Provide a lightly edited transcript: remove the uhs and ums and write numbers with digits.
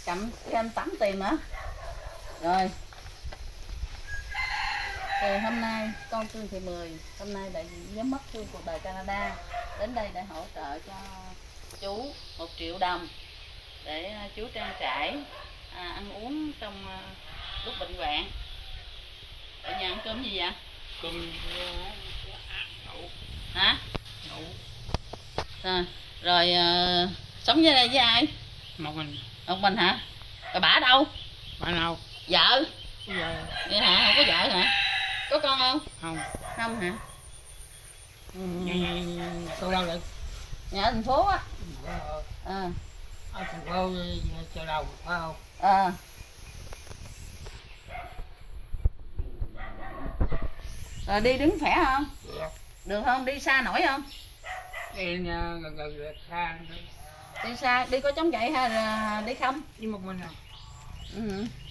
Chậm em tắm tiền hả? Rồi. Thì hôm nay con Trương Thị Mười, hôm nay đại diện giám đốc Thương Cuộc Đời Canada đến đây để hỗ trợ cho chú 1 triệu đồng để chú trang trải ăn uống trong lúc bệnh hoạn. Ở nhà ăn cơm gì vậy? Cơm nhậu. Hả? Nhậu. Rồi sống với đây với ai? Một mình. Một mình hả? Rồi bả đâu? Bà nào? Vợ. Vợ. Vậy hả? Không có vợ hả? Có con không? Không. Không hả? Tôi đâu được? Nhà ở thành phố á. Ở thành phố Chợ Đầu phải không? Rồi đi đứng khỏe không? Dạ. Được không? Đi xa nổi không? Đi gần xa. Đi xa, đi có chống gậy hay là đi không? Với một mình à.